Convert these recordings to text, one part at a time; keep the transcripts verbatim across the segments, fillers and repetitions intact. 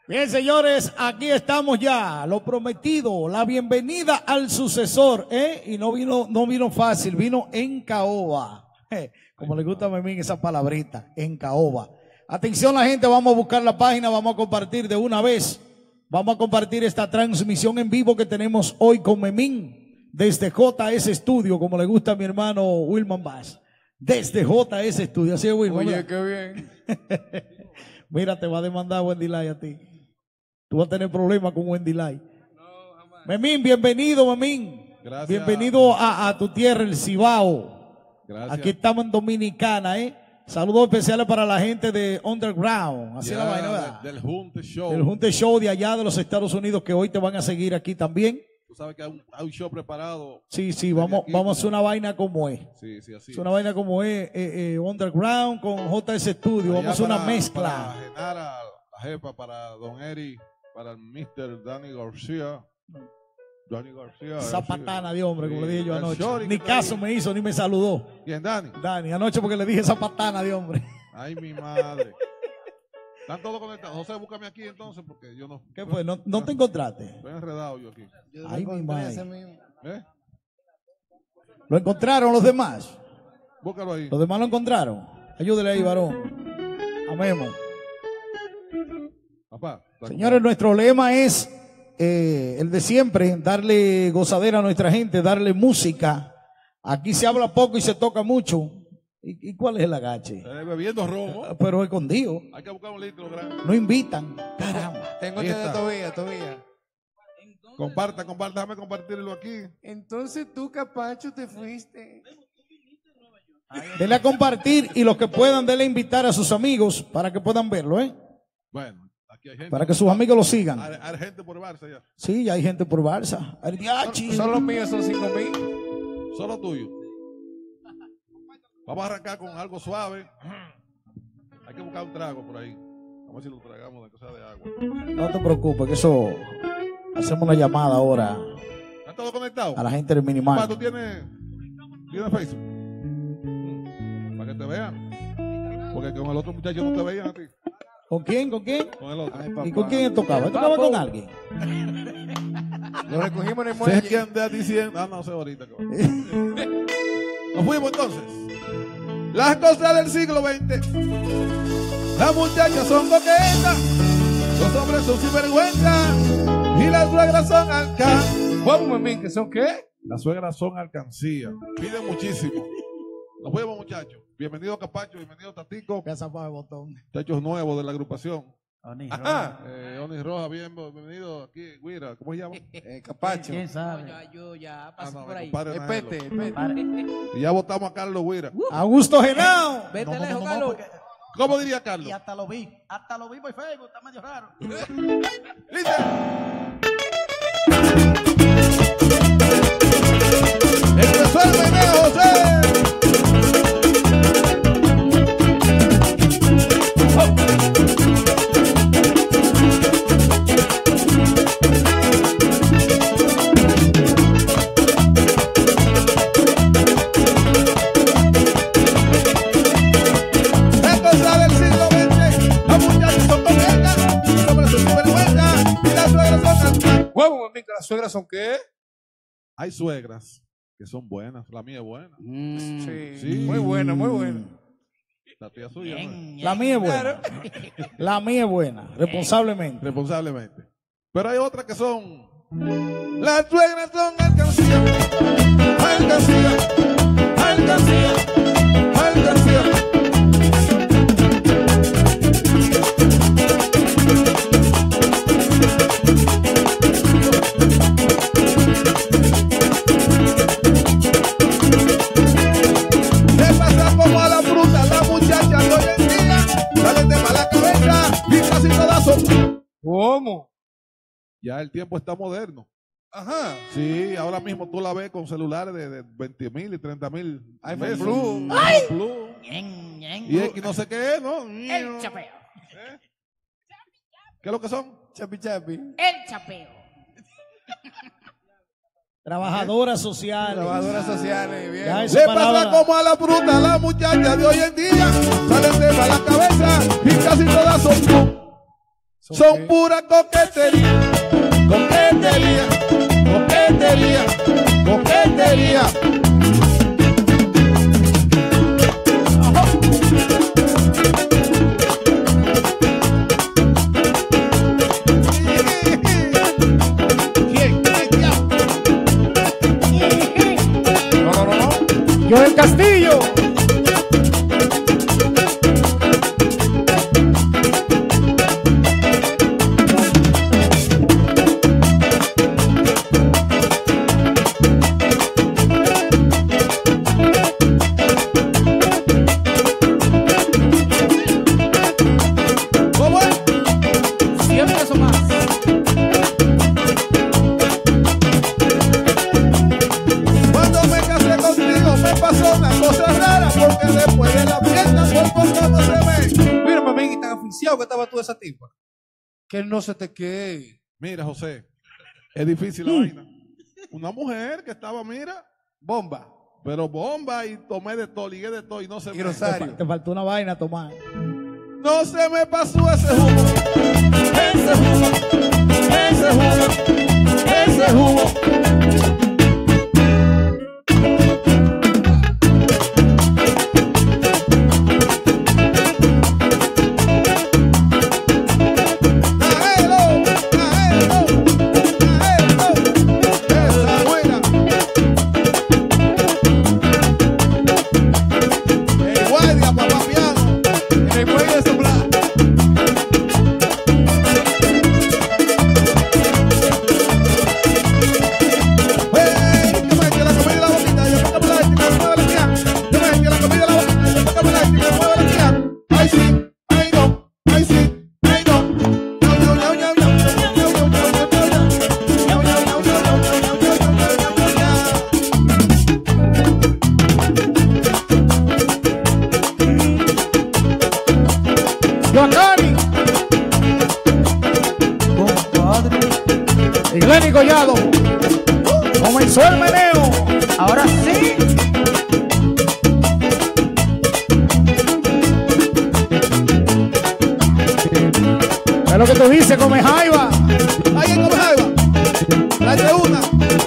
Bien, señores, aquí estamos ya, lo prometido, la bienvenida al sucesor, ¿eh? Y no vino, no vino fácil, vino en caoba, eh, como le gusta a Memín esa palabrita, en caoba. Atención la gente, vamos a buscar la página, vamos a compartir de una vez, vamos a compartir esta transmisión en vivo que tenemos hoy con Memín, desde J S Studio, como le gusta a mi hermano Wilman Bass, desde J S Studio, así es Wilman. Oye, qué bien. Mira, te va a demandar Wendy Lai a ti. Tú vas a tener problemas con Wendy Lai. No, jamás. Memín, bienvenido, Memín. Gracias. Bienvenido a, a tu tierra, el Cibao. Gracias. Aquí estamos en Dominicana, ¿eh? Saludos especiales para la gente de Underground. Así es la Ya, vaina, ¿verdad? Del, del Junte Show. Del Junte Show de allá de los Estados Unidos que hoy te van a seguir aquí también. Tú sabes que hay un, hay un show preparado. Sí, sí, vamos, aquí vamos a hacer como- una vaina como es. Sí, sí, así. Es una vaina como es, eh, eh, Underground con J S Studio. Allá Vamos a hacer una para- mezcla. Para Genara, la jefa, para Don Eri, para el mister Danny García. Danny García. Esa así. patana de hombre, como le dije yo El anoche. shorty Ni que caso traía. me hizo, ni me saludó. ¿Quién, Danny? Dani, anoche porque le dije esa patana de hombre. Ay, mi madre. Están todos conectados. José, búscame aquí entonces porque yo no. ¿Qué fue? ¿No, no te encontraste? Estoy enredado yo aquí. Yo lo Ay, mi encontré madre. ese mismo. ¿Eh? ¿Lo encontraron los demás? Búscalo ahí. ¿Los demás lo encontraron? Ayúdele ahí, varón. A Memo. Papá. está Señores, nuestro lema es eh, el de siempre, darle gozadera a nuestra gente, darle música. Aquí se habla poco y se toca mucho. ¿Y, y cuál es el agache? Eh, bebiendo romo. Pero escondido. Hay que buscar un litro grande. No invitan. Caramba. Tengo Ahí este de está. Tobía, Tobía. Comparta, comparta. Déjame compartirlo aquí. Entonces tú, Capacho, te fuiste. Denle a compartir y los que puedan, denle a invitar a sus amigos para que puedan verlo, ¿eh? Bueno, aquí hay gente. Para que sus amigos lo sigan. Hay, hay gente por Barça ya. Sí, ya hay gente por Barça. Aridiachi. Son los míos, son cinco mil. Solo tuyo. Vamos a arrancar con algo suave. Hay que buscar un trago por ahí. Vamos a ver si lo tragamos de cosa de agua. No te preocupes, que eso hacemos una llamada ahora ¿Están todos conectados? a la gente del Papá, minimal. ¿tú tienes, tienes Facebook? Mm, Para que te vean. Porque con el otro muchacho no te veían a ti. ¿Con quién? ¿Con quién? Con el otro. Ay, ¿Y papá. con quién él tocaba? ¿Él tocaba con alguien? Lo recogimos en el Si es muelle. que andas diciendo. Ah, no sé ahorita. cabrón. Nos fuimos entonces. Las cosas del siglo veinte. Las muchachas son coquetas. Los hombres son sinvergüenza. Y las suegras son alcancías. ¿Cómo, Memín? ¿Que son qué? Las suegras son alcancías. Piden muchísimo. Nos fuimos, muchachos. Bienvenido Capacho, bienvenido Tatico. Casa para el botón. Muchachos nuevos de la agrupación. Ajá. Eh, Onis Roja, bien- bienvenido aquí. Guira, ¿cómo se llama? Eh, Capacho. ¿Quién sabe? Ya, yo ya Ah, pasé no, por mi ahí. compadre El Nagelo. pete, el pete. Y ya votamos a Carlos Guira. Augusto Genao. Vete No, no, lejos, no, no, Carlos. porque- ¿Cómo diría Carlos? Y hasta lo vi, hasta lo vi por Facebook, está medio raro. Dice. Empezó el meneo, José. Es cosa del siglo veinte. Los muchachos son coquetas. Los hombres son sinvergüenza. Y las suegras son alcancías. ¿Cómo, Memín? ¿Que las suegras son qué? Hay suegras que son buenas. La mía es buena. Sí. Sí. Muy buena, muy buena. La tía suya, ¿no? La mía es buena. La mía es buena, responsablemente. Responsablemente. Pero hay otras que son. Las suegras son alcancías. Alcancías. Alcancías. Alcancías. Se pasa como a la fruta, la muchacha de hoy en día salen de mala cabeza y casi todas son. ¿Cómo? Ya el tiempo está moderno. Ajá. Sí, ahora mismo tú la ves con celulares de, de veinte mil y treinta mil. iPhone pesos. Plus. iPhone Plus. Ñen, ñen. Y X no sé qué es, ¿no? El chapeo. ¿Qué es lo que son? Chapi, chapi. El chapeo. Trabajadoras sociales. Trabajadoras sociales, bien. Ya esa Le palabra- pasa como a la fruta, la muchacha de hoy en día salen de mala cabeza y casi todas son. son pura coquetería, coquetería, coquetería, coquetería. ¿Quién? ¿Quién? No, no, no, no. Yo el Castillo. ¿Cómo es? cien pesos más. Cuando me casé contigo me pasó una cosa rara, porque después de la fiesta por poco no se ve. Mira, mami, y tan asfixiado que estaba tú de esa tipa. Que no se te quede. Mira, José, es difícil la vaina. Una mujer que estaba, mira, Bomba. pero bomba y tomé de todo, ligué de todo y no se Y me... Rosario. Te faltó una vaina, Tomás. No se me pasó ese jugo, ese jugo, ese jugo, ese jugo. Caelo, caelo, caelo, esa buena. El guardia, papá piano, el muelle de soplar. ¡Hey! Que me eche la comida en la boquita, yo porque me la eche, que me mueve la tía. Que me eche la comida en la boquita, yo porque me la eche, que me mueve la tía. Ay sí, ay no, ay sí, ay no. Ñau, ñau, ñau, ñau, ñau, ñau, ñau, ñau, ñau, ñau, ñau, ñau, ñau, ñau, ñau, ñau, ñau, ñau, ñau, ñau. Yoacani. Y Glenny Collado. Comenzó el meneo. Ahora sí. Es lo que tú dices, come jaiba. ¿Alguien come jaiba? Tráete una.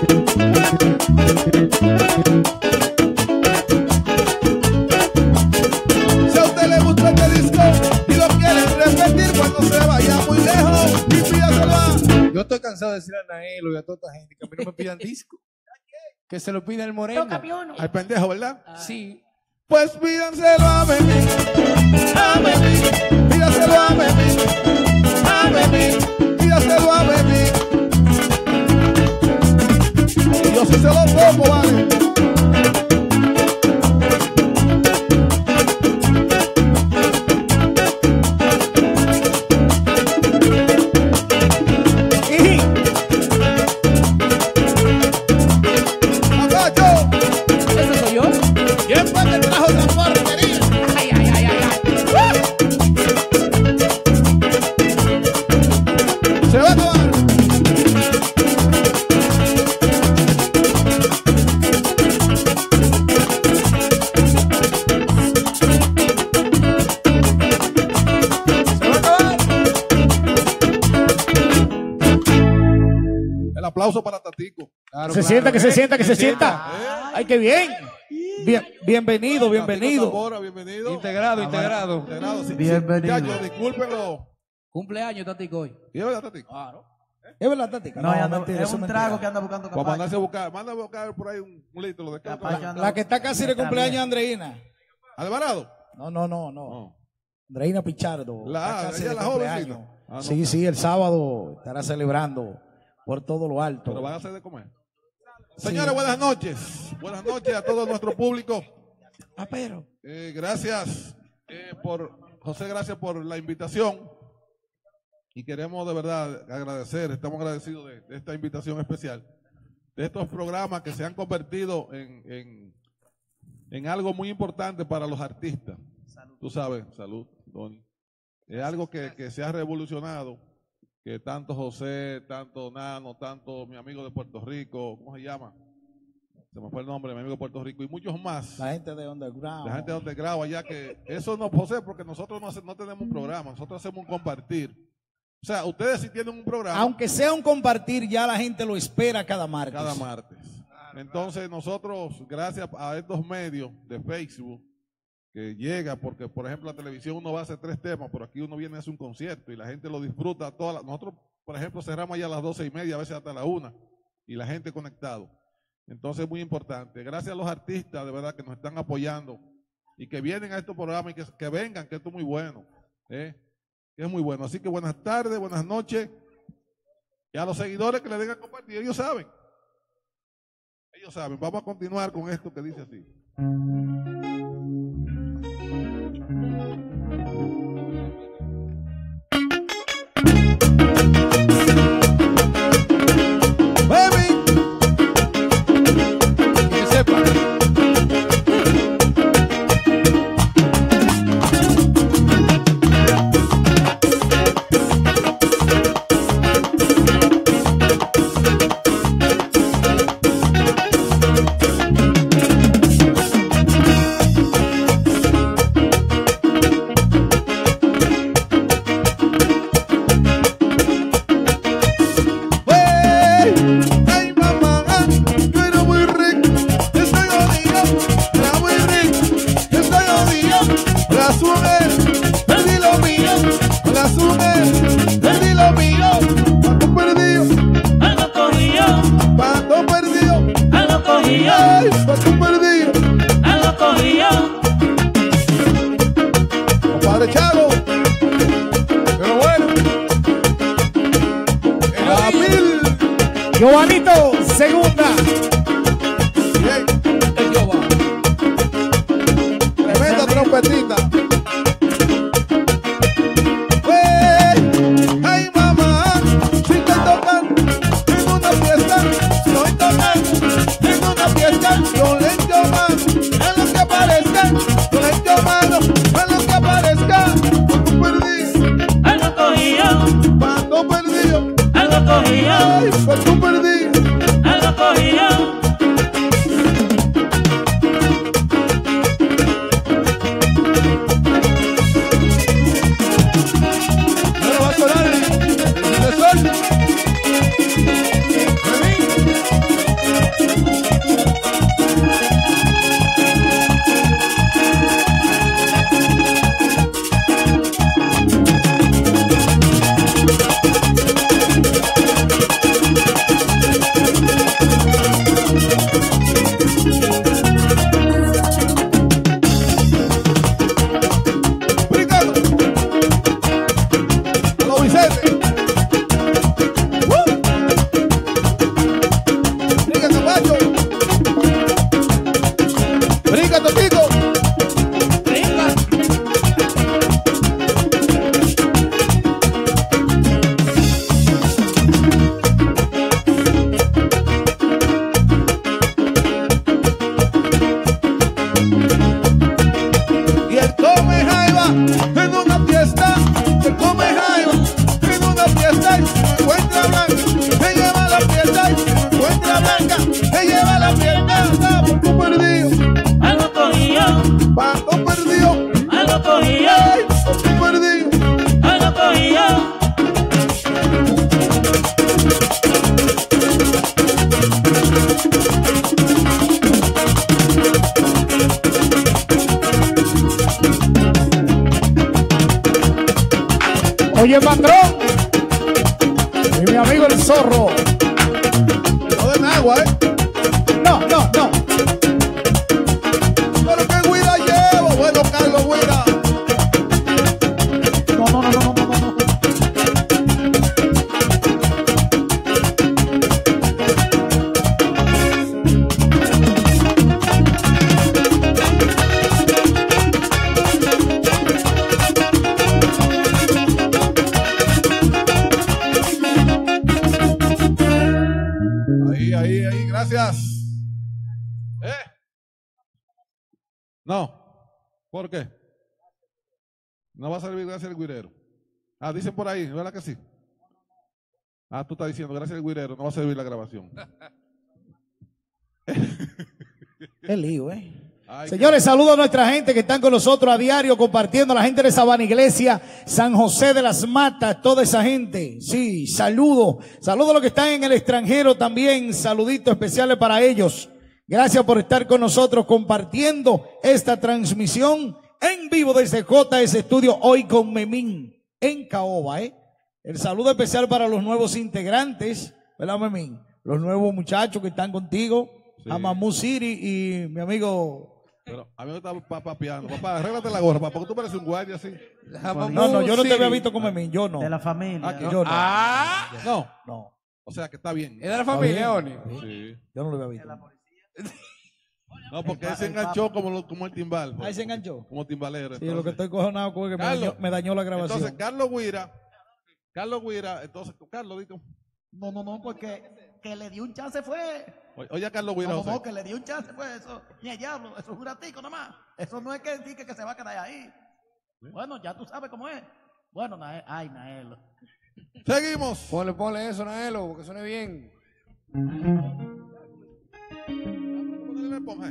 Si a usted le gusta este disco y lo quiere repetir cuando se vaya muy lejos, y pídaselo a... Yo estoy cansado de decirle a Naelo y a toda esta gente que a mí no me pidan disco. Que se lo pida el moreno. Toca piono. Al pendejo, ¿verdad? Sí. Pues pídanselo a Memi, a Memi, pídaselo a Memi, a Memi, pídaselo a Memi. Y yo sí se lo pongo, vale. Y ¡Agacho! ¿Ese soy yo? ¿Quién fue que trajo esa porquería? Ay, ay, ay, ay, ay. Se va a acabar. Se va a acabar. El aplauso para Tatico. Claro, se claro. sienta, que se sienta, que se Eh, sienta. Ay, qué bien. Bien, bienvenido, Tatico bienvenido. Tambora, bienvenido. Integrado, integrado. Integrado, sí, sí. Bienvenido. Muchachos, discúlpenlo. Cumpleaños, Tatico, hoy. ¿Y es verdad, Tatico? Claro. ¿Es verdad, Tática? No, ya anda- mentira, es eso un mentira. trago que anda buscando Para capacho. mandarse a buscar, manda a buscar por ahí un, un litro de Capacho capacho. anda- La que está casi de Está cumpleaños, bien. Andreina. ¿Alvarado? No, no, no, no. No. Andreina Pichardo. La- está casi ella de la cumpleaños. jovencita. Ah, no. Sí, sí, el sábado estará celebrando por todo lo alto. Pero van a hacer de comer. Señores, buenas noches. Buenas noches a todo nuestro público. Ah, pero. Eh, gracias eh, por, José, gracias por la invitación. Y queremos de verdad agradecer, estamos agradecidos de, de esta invitación especial, de estos programas que se han convertido en, en, en algo muy importante para los artistas. Salud. Tú sabes, salud, Donny. Es algo que, que se ha revolucionado, que tanto José, tanto Nano, tanto mi amigo de Puerto Rico, ¿cómo se llama? Se me fue el nombre, mi amigo de Puerto Rico, y muchos más. La gente de Underground. La gente de Underground allá, que eso no, José, porque nosotros no, hace- no tenemos un programa, nosotros hacemos un compartir. O sea, ustedes si tienen un programa. Aunque sea un compartir, ya la gente lo espera cada martes. Cada martes. Entonces nosotros, gracias a estos medios de Facebook, que llega, porque por ejemplo la televisión uno va a hacer tres temas, pero aquí uno viene a hacer un concierto y la gente lo disfruta. Toda la, nosotros, por ejemplo, cerramos ya a las doce y media, a veces hasta la una, y la gente conectado. Entonces es muy importante. Gracias a los artistas, de verdad, que nos están apoyando y que vienen a estos programas y que, que vengan, que esto es muy bueno. ¿eh? Que es muy bueno. Así que buenas tardes, buenas noches. Y a los seguidores que le den a compartir, ellos saben. Ellos saben. Vamos a continuar con esto que dice así. Baby, que sepa. Giovanito, segunda. Bien. Tremenda trompetita. Ay, mamá, si estoy tocando en una fiesta, estoy tocando en una fiesta, yo le echo mano a lo que aparezca, yo le echo mano a lo que aparezca. Cuando perdí, algo cogí yo, cuando perdí, algo cogí yo, ay, cuando perdí. algo cogí yo. Ahora va a sonar el sucesor. Brincando. A lo Vicente. ¡Uh! Brinca, caballo. Brinca, Totico. Venga. Y él come jaiba en una fiesta, él come jaiba en una fiesta y se encuentra blanca, se lleva la fiesta y se encuentra blanca, se lleva la fiesta, Paco perdido, Algo cogí yo, Paco perdido, algo cogí yo, ay, Paco perdido, algo cogí yo. Oye, patrón. Y mi amigo el zorro. no den agua, eh, No, no, no. pero qué guira llevo, bueno Carlos Guira, No, no, no, no, no, no, no. ahí, ahí, ahí, gracias, eh, no, ¿por qué? No va a servir gracias al guirero. Ah, dicen por ahí, ¿verdad que sí? Ah, tú estás diciendo, gracias al guirero, no va a servir la grabación. Es lío, ¿eh? Ay, Señores, saludos a nuestra gente que están con nosotros a diario compartiendo, la gente de Sabana Iglesia, San José de las Matas, toda esa gente. Sí, saludos. Saludos a los que están en el extranjero también. Saluditos especiales para ellos. Gracias por estar con nosotros compartiendo esta transmisión en vivo desde J S Studio hoy con Memín en Caoba, ¿eh? El saludo especial para los nuevos integrantes, ¿verdad, Memín? Los nuevos muchachos que están contigo, Sí. a Mamú City y mi amigo. Pero a mí me está pa- papeando. Papá, arréglate la gorra, papá, porque tú pareces un guardia así. No, no, yo no te había visto con Memín, yo no. De la familia. Aquí. Yo no. Ah, no. No, O sea que está bien. Es de la Está familia, bien. Oni. Sí. yo no lo había visto. No, porque él se enganchó como, lo- como el timbal. pues. Ahí se enganchó. Como timbalero. Sí, lo que entonces. estoy cojonado con es que me Carlos, dañó, me dañó la grabación. Entonces, Carlos Guira, Carlos Guira, entonces, Carlos, dito. No, no, no, porque que le dio un chance fue. Oye, oye a Carlos Guira, No, no, José. no, que le dio un chance fue eso. Ni el diablo, eso es un ratico nomás. Eso no es que diga que se va a quedar ahí. Bueno, ya tú sabes cómo es. Bueno, Nael, ay, Nael. Seguimos. Ponle, ponle eso, Naelo, que suene bien. Ponle la esponja.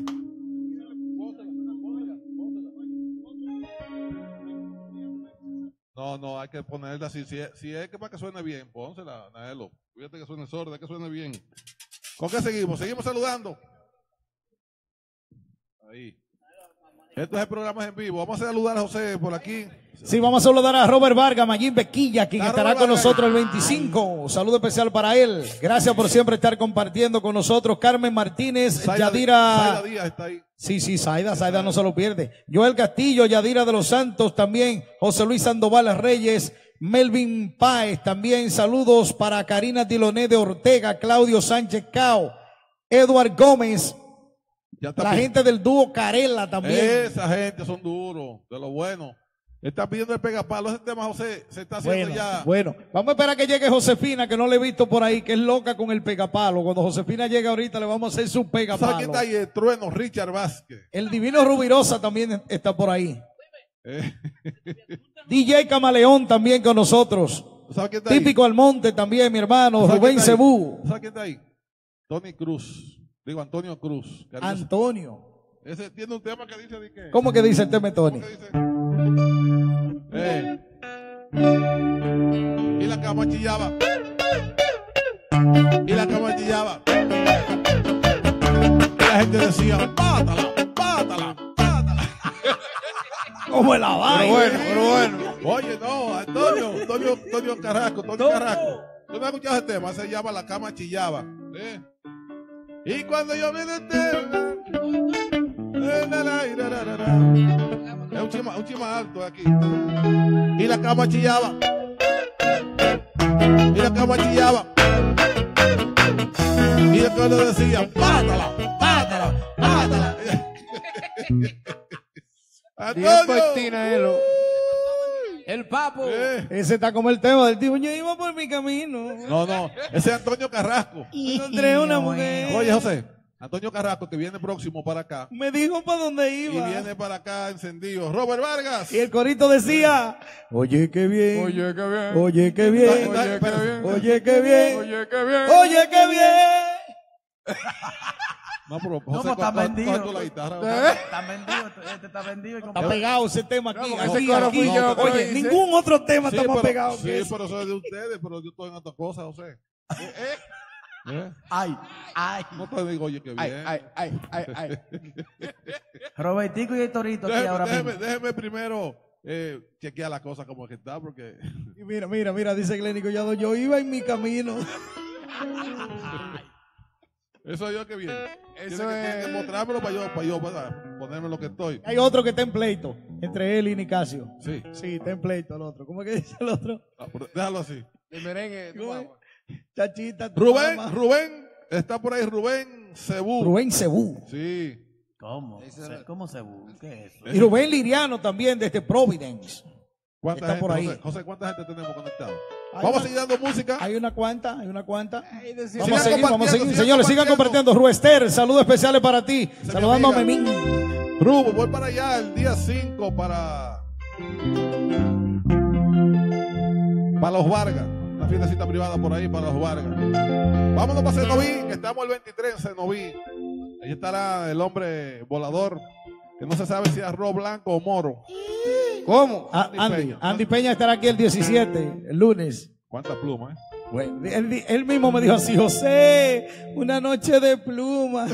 No, no, hay que ponerla así. Si es, si es que para que suene bien, pónsela, Naelo. Fíjate que suene sorda, que suene bien. ¿Con qué seguimos? Seguimos saludando. Ahí. Esto es el programa en vivo. Vamos a saludar a José por aquí. Sí, vamos a saludar a Robert Vargas, Mayín Bequilla, quien A estará Robert con Vargas. nosotros el veinticinco. Saludo especial para él. Gracias por siempre estar compartiendo con nosotros. Carmen Martínez, Zaida- Yadira. Zaida Díaz está ahí. Sí, sí, Saida, Saida no se lo pierde. Joel Castillo, Yadira de los Santos también. José Luis Sandoval Reyes, Melvin Páez también. Saludos para Karina Diloné de Ortega, Claudio Sánchez Cao, Edward Gómez, Ya está la bien. gente del dúo Carela también. Esa gente son duros, de lo bueno. Está pidiendo el pegapalo. Ese tema, José, se está haciendo Bueno, ya. bueno, vamos a esperar que llegue Josefina, que no le he visto por ahí, que es loca con el pegapalo. Cuando Josefina llegue ahorita le vamos a hacer su ¿Sabe quién pegapalo. está ahí? El trueno, Richard Vázquez. El divino Rubirosa también está por ahí. Eh, D J Camaleón también con nosotros. ¿Sabe quién está ahí? Típico Almonte también, mi hermano, ¿Sabe Rubén quién está ahí? Cebú, ¿Sabe quién está ahí? Tony Cruz. Digo, Antonio Cruz. Cariñoso. Antonio. Ese tiene un tema que dice de qué. ¿Cómo que dice el tema, Tony? ¿Cómo que dice? Eh. Y la cama chillaba. Y la cama chillaba. Y la gente decía, pátala, pátala, pátala. ¿Cómo es la Pero vaina? bueno, pero bueno. Oye, no, Antonio, Antonio, Antonio Carrasco, Antonio Carrasco. ¿Tú no has escuchado ese tema? Se llama La cama chillaba. ¿Eh? Y cuando yo vi el tema, eh, la, la, la, la, la, la. Es un chima, un chima alto aquí. Y la cama chillaba. Y la cama chillaba. Y el que le decía, pátala, pátala, pátala. Diez por ti, Antonio. Naelo. El papo. Eh. Ese está como el tema del tipo, yo iba por mi camino. No, no, ese es Antonio Carrasco. Encontré una mujer. Oye, José, Antonio Carrasco, que viene próximo para acá. Me dijo para dónde Y iba. viene para acá encendido. Robert Vargas. Y el corito decía, oye, qué bien. Oye, qué bien. Oye, qué bien. Oye, Oye, qué bien. Oye, qué bien. Oye, qué bien. Oye, qué bien. No, pero No, José, pues está coge- vendido. coge tú la guitarra. Está vendido, este está vendido. y Está comprado. pegado ese tema aquí. No, aquí, ese coro aquí. fui yo que lo Oye, hice. ningún otro tema Sí, está más pero- pegado sí, que ese. pero eso es de ustedes, pero yo estoy en otra cosa, José. Eh, eh. ¿Eh? Ay, ay. No te digo, oye, qué bien. Ay, ay, ay, ay, ay. Robertico y el Torito aquí déjeme, ahora déjeme, mismo. déjeme primero eh, chequear la cosa como que está, porque Y mira, mira, mira, dice Glenny Collado, yo iba en mi camino. eso yo que bien. Eso Tiene que, tiene es- que mostrármelo para yo, para yo para ponerme lo que estoy. Hay otro que está en pleito, entre él y Nicasio. Sí. Sí, está en pleito el otro. ¿Cómo es que dice el otro? Ah, pero déjalo así. El merengue. tu ¿Cómo es? mamá. Chachita. tu Rubén, mamá. Rubén, está por ahí Rubén Cebú. Rubén Cebú. Sí. ¿Cómo? Ese Se- es- ¿Cómo se busca? ¿Qué es eso? Y Rubén Liriano también desde Providence. ¿Cuánta Está gente, por ahí. José, José, ¿cuánta gente tenemos conectado? Hay Vamos a una- seguir dando música. Hay una cuanta, hay una cuanta. Ay, decía- Vamos a Sigan seguir, vamos a compartiendo, seguir. sigan Señores, sigan compartiendo. compartiendo. Ruester, saludos especiales para ti. mi Saludando a amiga. Memín. Rubo, voy para allá el día cinco para. Para los Vargas. Una fiestecita privada por ahí para los Vargas. Vámonos para Cenoví, que estamos el veintitrés en Cenoví. Ahí estará el hombre volador. que no se sabe si es arroz blanco o moro. ¿Cómo? Ah, Andy Andy, Peña. Andy Peña estará aquí el diecisiete, el lunes. ¿Cuántas plumas, eh? Bueno, él, él mismo me dijo así, José, una noche de pluma.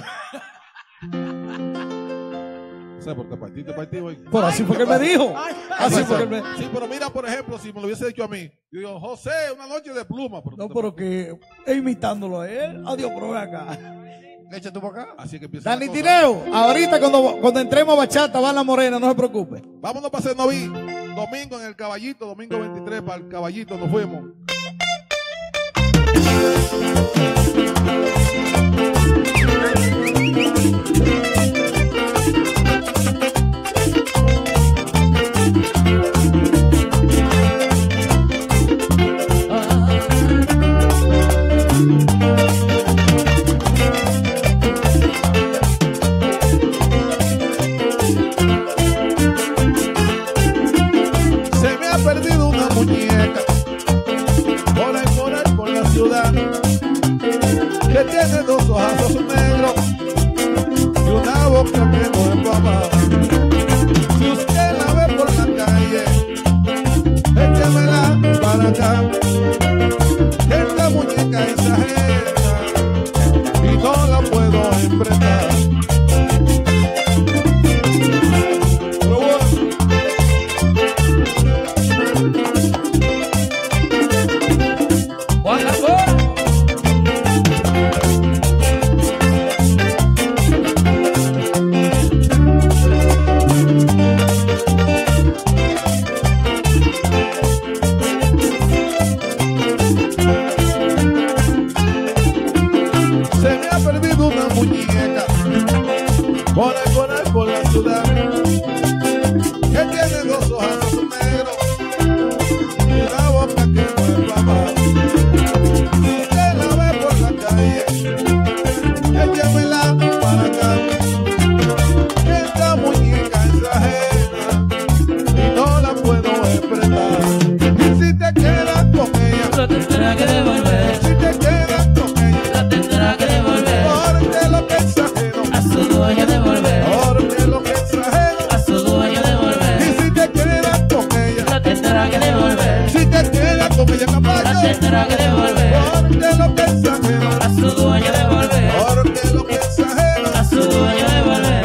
O sea, porque partiste partido hoy. Pero así fue que él me dijo. Ay, Así fue que él me Sí, pero mira, por ejemplo, si me lo hubiese dicho a mí, yo digo, José, una noche de pluma. Pero No, tú pero te- que imitándolo a él. Adiós, pero ven acá. Echa tú para acá. Así que empieza Dani la cosa. Tineo, ahorita cuando, cuando entremos a bachata va la morena, no se preocupe. Vámonos para Cenoví. Domingo en el Caballito, domingo veintitrés para el Caballito nos fuimos. Se me ha perdido una muñeca por ahí, por ahí, por la ciudad, que tiene dos ojazos negros y una boca que no es papá. Si usted la ve por la calle, échemela para acá, que esta muñeca es ajena y no la puedo enfrentar. Pero bueno, Juan Lacor. se me ha perdido una muñeca por ahí, por ahí, por la ciudad, que tiene dos ojazos negros y una boca que no es papá. Si usted la ve por la calle, échemela para acá, que esta muñeca es ajena y no la puedo enfrentar. Y si te quedas con ella, Lo tendrá que devolver, si te quedas con ella, lo tendrá que devolver, porque lo que es ajeno, a su dueño devolver, porque lo que es ajeno. a su dueño Y devolver, si te quedas con ella, lo tendrá que devolver, si te quedas con ella, lo caballo, tendrá que devolver, porque lo que es ajeno, a su dueño devolver, porque lo que es ajeno. a su dueño devolver.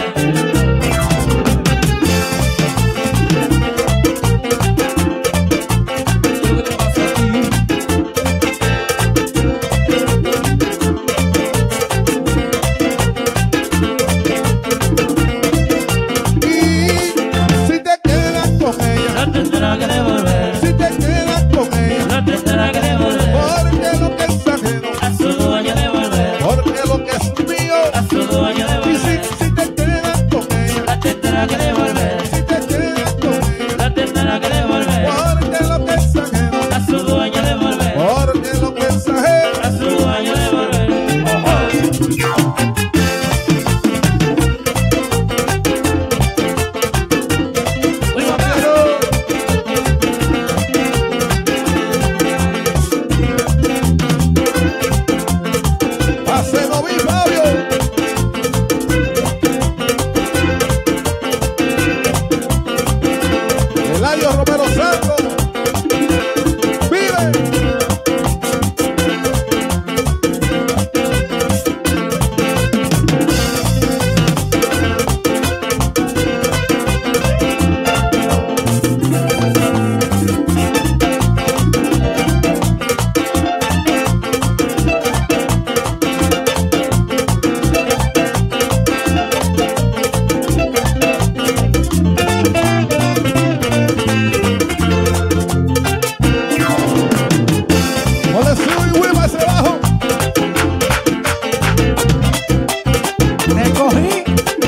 Y si te quedas con ella, Lo tendrá que devolver, si te quedas con ella, lo tendrá que devolver, porque lo que es ajeno, a su dueño devolver, porque lo que es mío. a su dueño Y si, devolver, si te quedas con ella, lo tendrá que devolver, si te quedas con ella, lo tendrá que devolver, porque lo que es ajeno, a su dueño devolver, porque lo que es ajeno. a su dueño devolver. Muy bacano. Pase no vi Fabio. Eladio Romero Santos. Vive. No le sube y hueva hacia abajo. Me cogí.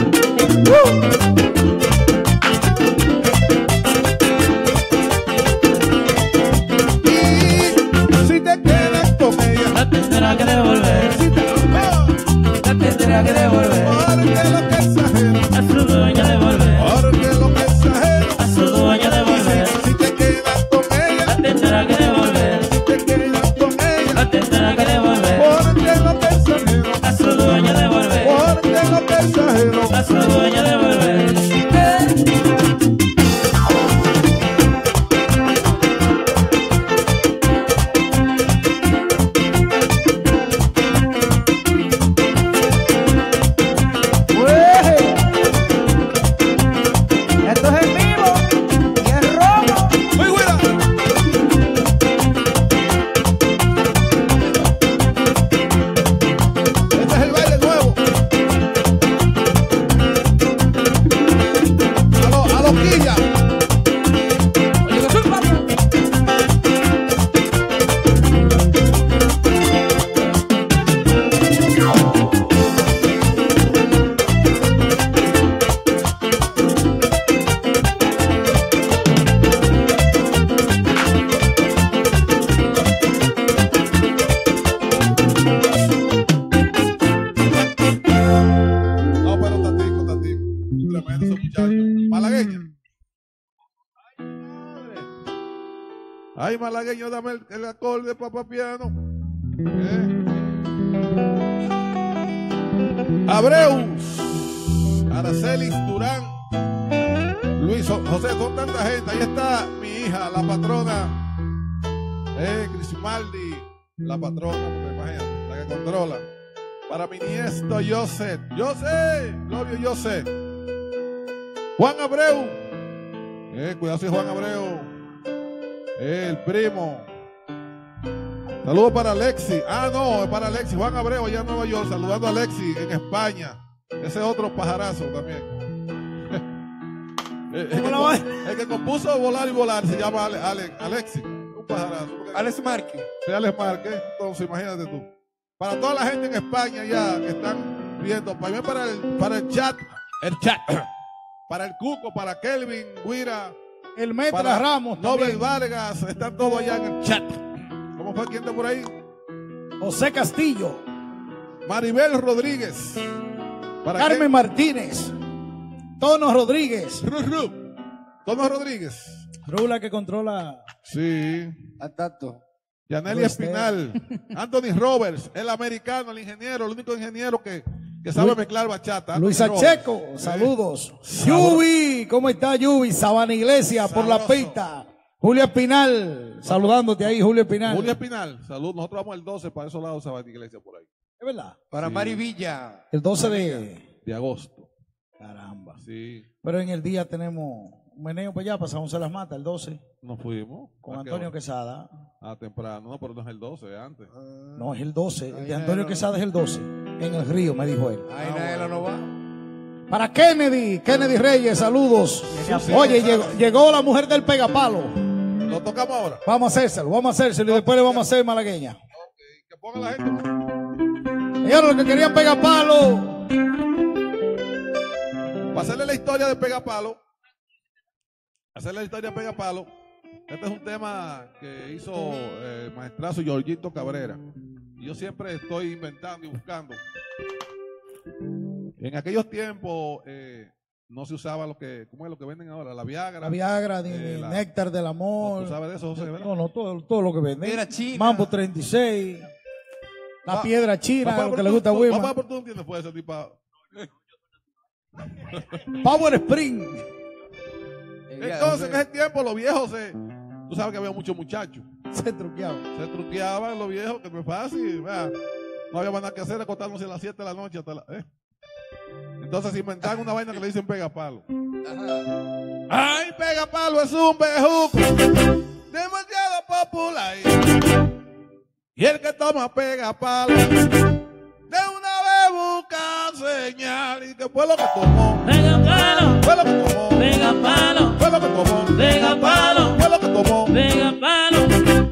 Y si te quedas con ella, Lo tendrá que devolver, si te lo tendrá que devolver, porque lo que es ajeno, a su dueño devolver, porque lo que es ajeno. a su dueño devolver, Si te quedas con ella, lo tendrá que devolver, si te quedas con ella, lo tendrá que devolver, porque lo que es ajeno, a su dueño devolver, porque lo que es ajeno. a su dueño devolver. malagueño, dame el, el acorde, papá piano. Eh. Abreus, Aracelis Durán, Luis José, son tanta gente. Ahí está mi hija, la patrona, eh, Crismaldi, la patrona, porque imagínate, la que controla. Para mi nieto José, José, Gloria José. Juan Abreu, eh, cuidado si Juan Abreu, eh, el primo. Saludos para Alexi. Ah, no, es para Alexi. Juan Abreu allá en Nueva York, saludando a Alexi en España. Ese otro pajarazo también. el, el, que, el que compuso Volar y Volar se llama Ale, Ale, Alexi. Un pajarazo. Alex Márquez. Sí, Alex Márquez. Entonces, imagínate tú. Para toda la gente en España ya que están viendo, también para el, para el chat, el chat, para el Cuco, para Kelvin, Guira, El Metra para Ramos, Nobel también. Vargas, están todos allá en el chat. ¿Cómo fue? ¿Quién está por ahí? José Castillo, Maribel Rodríguez. ¿Para Carmen qué? Martínez, Tono Rodríguez. Ru, Ru. Tono Rodríguez. Rula que controla. Sí. Atato. Yaneli Luis Espinal. Anthony Roberts, el americano, el ingeniero, el único ingeniero que, que sabe Luis- mezclar bachata. Luis Anthony Acheco, Roberts. saludos. Sabro- Yubi, ¿cómo está Yubi? Sabana Iglesia por la Sabroso. pista. Julio Espinal, saludándote ahí, Julio Espinal. Julio Espinal, salud. Nosotros vamos el doce para esos lados de Sabana Iglesia por ahí. Es verdad. Para Sí. Mari Villa. El doce de. De agosto. Caramba. Sí. Pero en el día tenemos un meneo para allá, para San José Las Matas, el doce, Nos fuimos. con ¿A qué Antonio hora? Quesada. Ah, temprano. No, pero no es el doce, es antes. No, es el doce. El de Ay, Antonio no. Quesada es el doce. En el río, me dijo él. Ahí Naela no va. Para Kennedy, Kennedy Reyes, saludos. sí, Oye, sí. llegó, llegó la mujer del pegapalo. Lo tocamos ahora. Vamos a hacérselo, vamos a hacérselo y después le vamos a hacer malagueña. Que ponga la gente. Señores, los que querían pegapalo. Para hacerle la historia de Pegapalo, hacerle la historia de Pegapalo, este es un tema que hizo eh, el maestrazo Georgito Cabrera. Y yo siempre estoy inventando y buscando. En aquellos tiempos eh, no se usaba lo que, ¿cómo es lo que venden ahora? La Viagra. La Viagra, ni, Eh, ni la- Néctar del No, Amor. ¿tú sabes de eso, José? ¿verdad? No, no, todo, todo lo que venden. Piedra china. Mambo treinta y seis. La Va- piedra china, Papá, lo que pero le tú- gusta a tú- Wilma. Papá, pero tú no entiendes pues ese tipo. Power Spring. Entonces, en ese tiempo, los viejos se. Tú sabes que había muchos muchachos. Se truqueaba. Se truqueaban los viejos, que no es fácil. ¿verdad? No había más nada que hacer, acostarnos a las siete de la noche. Hasta la, ¿eh? Entonces inventaron una vaina que le dicen pegapalo. ¡Ay, pegapalo es un bejuco! Demasiado popular. Y el que toma pegapalo, de una vez busca señal. ¿Y qué fue lo que tomó? Pega palo, Fue lo que tomó. pega palo, Fue lo que tomó. pega palo, Fue lo que tomó. pega palo.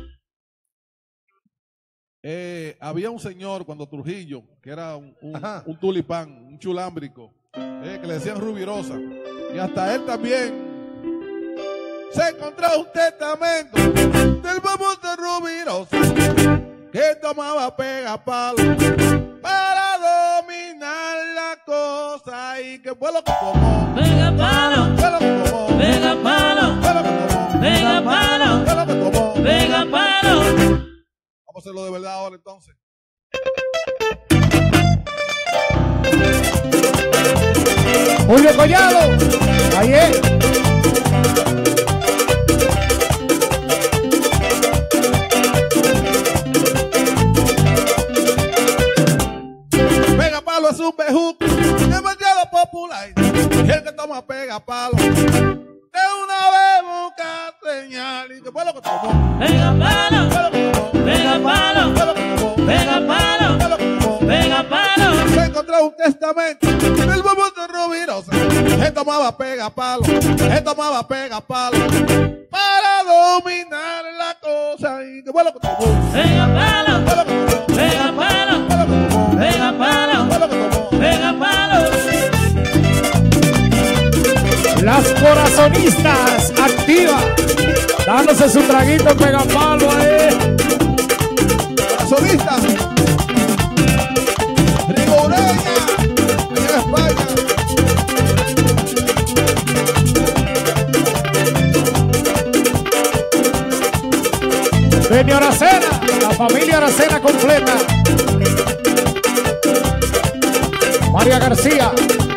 Eh, había un señor cuando Trujillo, que era un, un, Ajá. un tulipán, un chulámbrico, eh, que le decían Rubirosa, y hasta él también se encontró un testamento del famoso Rubirosa, que tomaba pegapalo para dominar la cosa. ¿Y qué fue lo que tomó? Pega palo, Fue lo que tomó. pega palo, Fue lo que tomó. pega palo, Fue lo que tomó. pega palo. Vamos a hacerlo de verdad ahora entonces. Julio Collado. Ahí es. Pegapalo es un bejuco demasiado popular. Y el que toma pegapalo de una vez busca señal. ¿Y qué fue lo que tomó? Pega palo, Fue lo que tomó. pega palo, Fue lo que tomó. pega palo, Fue lo que tomó. pega palo. Se encontró un testamento del famoso Rubirosa. Él tomaba pegapalo. Él tomaba pegapalo para dominar la cosa. ¿Y qué fue lo que tomó? Pega palo, Fue lo que tomó. pega palo, Fue lo que tomó. pega palo, Fue lo que tomó. pega palo. Las corazonistas activas. Dándose su traguito en pegapalo ahí. Solista Rigo Ureña, allá en España. María Aracena completa. María García.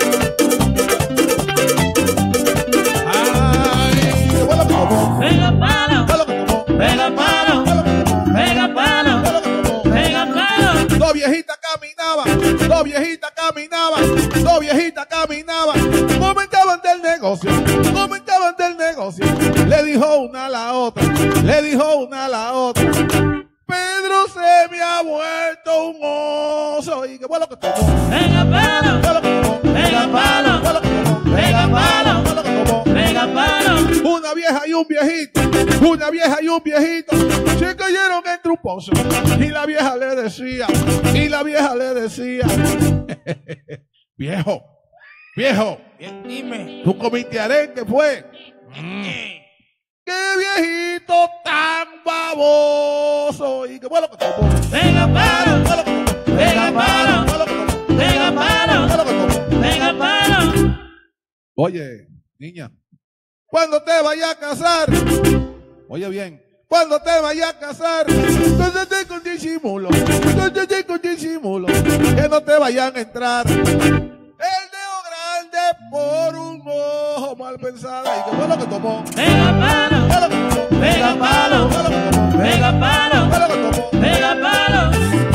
Ay, qué bueno que tomó. Pega palo, Fue lo que tomó. pega palo, Fue lo que tomó. pega palo, Fue lo que tomó. pega palo. Dos viejitas caminaban, dos viejitas caminaban, dos viejitas caminaban, comentaban del negocio, comentaban del negocio. Le dijo una a la otra, le dijo una a la otra. Pedro se me ha vuelto un oso. Y qué fue lo que tomó. Pega palo, Fue lo que tomó. pega palo, Fue lo que tomó. pega palo, Fue lo que tomó. pega palo. Una vieja y un viejito, una vieja y un viejito, se cayeron entre un pozo. Y la vieja le decía, y la vieja le decía, viejo, viejo, Dime. tú comiste arenque, fue. ¡Qué viejito tan baboso! Y qué fue lo que tomó. Pega palo, Fue lo que tomó. pega palo, Fue lo que tomó. pega palo, Fue lo que tomó. pega palo. Oye, niña, cuando te vayas a casar, oye bien, cuando te vayas a casar, cállate con disimulo, cállate con disimulo, que no te vayan a entrar el dedo grande por un ojo mal pensada. ¿Y qué fue lo que tomó? Pega palo, Fue lo que tomó. pega palo, Fue lo que tomó. pega palo, Fue lo que tomó. pega palo.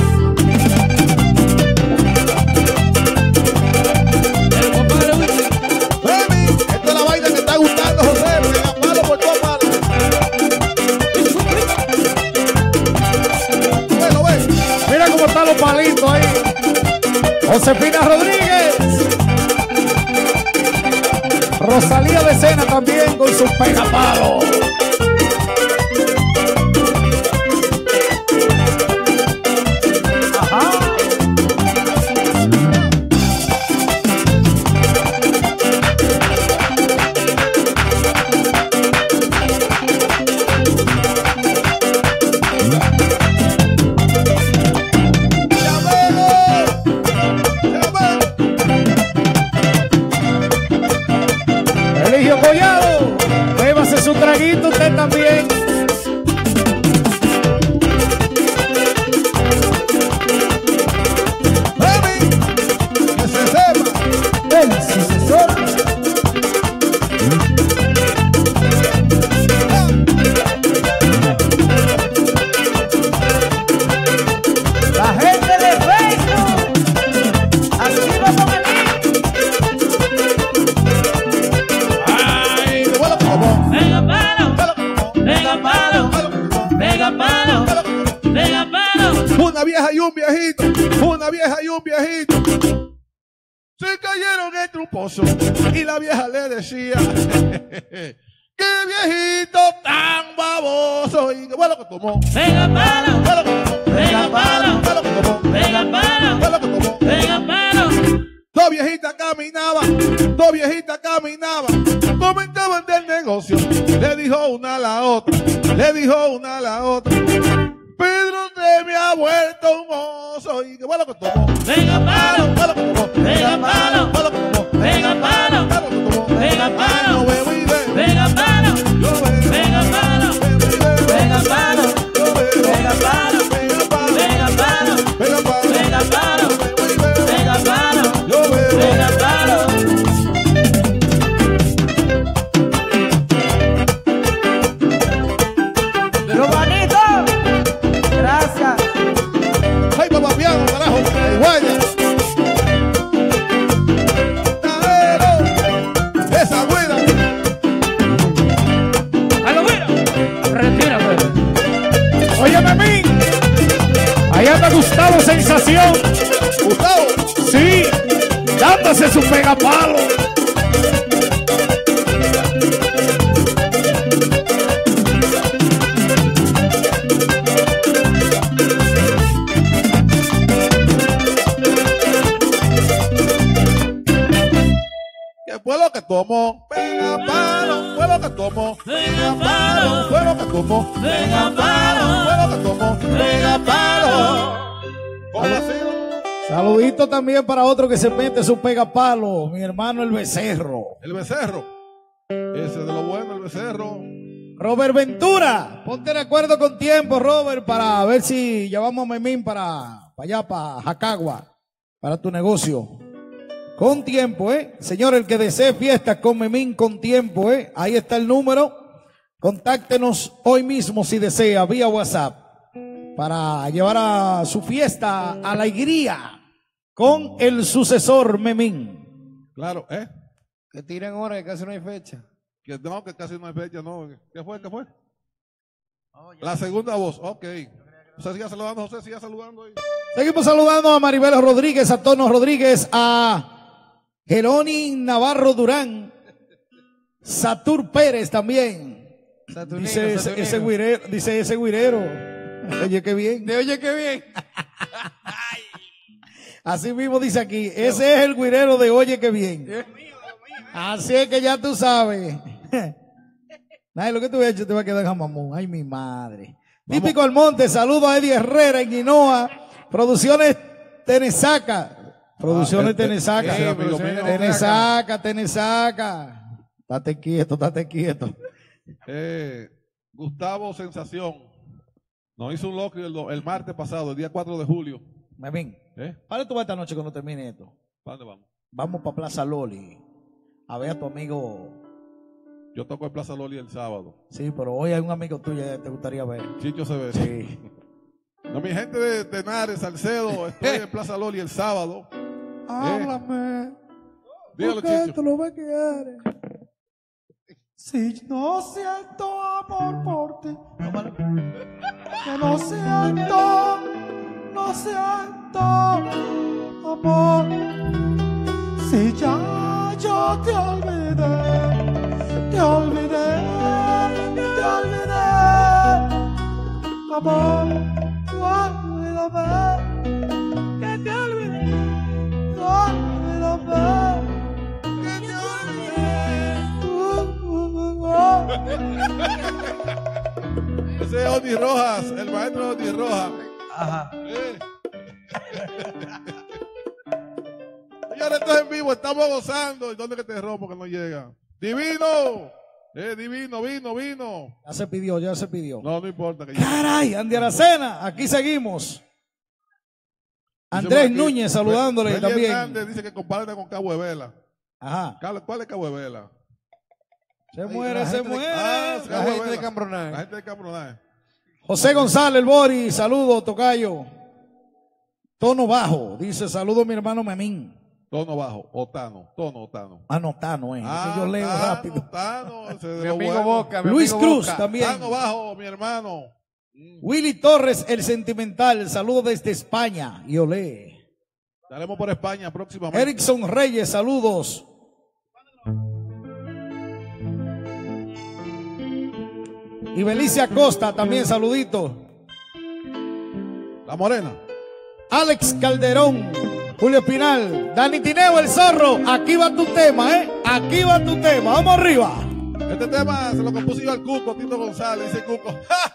El compadre Wilson. Baby, esta es la vaina que está gustando, José. Pega palo por todas partes. Bueno, ve. Mira cómo están los palitos ahí. Josefina Rodríguez. Rosalía de Sena también con sus pegapalos. Ajá. Llamero, llamero. Eligio Collado. Bébase su traguito usted también. Baby, que se sepa. El sucesor. La gente de Facebook. Activa con el Ay, qué bueno que tomó. Pega palo, Fue lo que tomó. pega palo, Fue lo que tomó. pega palo, Fue lo que tomó. pega palo. Una vieja y un viejito, una vieja y un viejito, se cayeron entre un pozo y la vieja le decía, qué viejito tan baboso. Y qué fue lo que tomó. Pega palo, Fue lo que tomó. pega palo, Fue lo que tomó. pega palo, Fue lo que tomó. pega palo. Dos viejitas caminaban, dos viejitas caminaban, comentaban del negocio. Le dijo una a la otra, le dijo una a la otra, Pedro se me ha vuelto un oso. Y qué fue lo que tomó. Pega palo, Fue lo que tomó. pega palo, Fue lo que tomó. pega palo, Fue lo que tomó. pega palo, Yo bebo y bebo, pega palo, yo bebo, pega palo, bebo y bebo, pega palo, yo bebo, pega palo, pega palo, pega palo, pega palo, pega palo, yo bebo y bebo, pega palo, yo bebo. pega palo. Romanito, gracias. Ay, papá piano, carajo, ay, guaya. Taero, esa güera. A lo mira, retírate. Óyeme a mí. Allá está Gustavo Sensación. Gustavo, Sí. Dándose su pegapalo. que fue lo que tomó. Pega palo, fue lo que tomó. Pega palo, fue lo que tomó. Pega palo, Fue lo que tomó. Pega palo. ¿Cómo así? Saludito también para otro que se mete su pegapalo, mi hermano el Becerro. El becerro. Ese de lo bueno, el becerro. Robert Ventura, ponte de acuerdo con tiempo, Robert, para ver si llevamos a Memín para, para allá, para Jacagua, para tu negocio. Con tiempo, ¿eh? Señor, el que desee fiestas con Memín con tiempo, ¿eh? Ahí está el número. Contáctenos hoy mismo si desea, vía WhatsApp, para llevar a su fiesta alegría con el sucesor Memín. Claro, ¿eh? Que tiren ahora, que casi no hay fecha. Que no, que casi no hay fecha, no. ¿Qué fue? ¿Qué fue? Oh, ya. La segunda voz, ok. José siga saludando, José siga saludando ahí. Seguimos saludando a Maribel Rodríguez, a Tono Rodríguez, a Jeroni Navarro Durán, Satur Pérez también. Saturnino, Dice ese, Saturnino. ese guirero, dice ese guirero. Oye, qué bien. De oye, qué bien. Así mismo dice aquí, ese es el guirero de oye, qué bien. Así es que ya tú sabes. Ay, lo que tú has hecho te va a quedar jamamón. Ay, mi madre. Vamos. Típico Almonte, saludo a Eddie Herrera en Guinoa. Producciones Tenesaca. Producciones Ah, este- Tenesaca. ese amigo mío. Tenesaca, Tenesaca. Date quieto, date quieto. Eh, Gustavo Sensación nos hizo un locrio el, do- el martes pasado, el día cuatro de julio. Memín, ¿Eh? ¿para tú vas esta noche cuando termine esto? ¿Para dónde vamos? Vamos para Plaza Loli a ver a tu amigo. Yo toco en Plaza Loli el sábado. Sí, pero hoy hay un amigo tuyo que te gustaría ver. Chicho se ve. Sí. No, mi gente de Tenares, Salcedo, estoy en Plaza Loli el sábado. Háblame. Dígalo, porque Chicho. tú lo ves que eres. Si no siento amor por ti, que no siento, no siento amor. Si ya yo te olvidé, te olvidé, te olvidé, amor, olvídame, que te olvidé, olvídame. Ese es Oni Rojas, el maestro Oni Rojas. Ajá. Eh. Señores, esto es en vivo, estamos gozando. ¿Y dónde que te rompo que no llega? ¡Divino! Eh, divino, vino, vino. Ya se pidió, ya se pidió. No, no importa que llegue. Caray, Andy Aracena, aquí seguimos. Andrés Dice por aquí, Núñez saludándole Feli también. Hernández dice que comparte con Cabo de Vela. Ajá. Carlos, ¿cuál es Cabo de Vela? Se muere, la se gente de- muere. Ah, La Cabo gente de Vela. Cambronay. La gente de Cambronay. José González, el Bori, saludo, tocayo. Tono bajo, dice saludo mi hermano Memín. Tono bajo, Otano, tono Otano. Ah, no, Tano, eh. Ah, que yo leo Tano, rápido. Tano, ese de Mi lo amigo bueno. Boca, mi Luis amigo Cruz Boca. también. Tano bajo, mi hermano. Willy Torres, el sentimental, saludo desde España. Y olé. Estaremos por España próximamente. Erickson Reyes, saludos. Y Belicia Costa, también saludito. La Morena. Alex Calderón, Julio Espinal, Dani Tineo, el zorro. Aquí va tu tema, ¿eh? Aquí va tu tema. Vamos arriba. Este tema se lo compuso yo al Cuco, Tito González. Dice Cuco.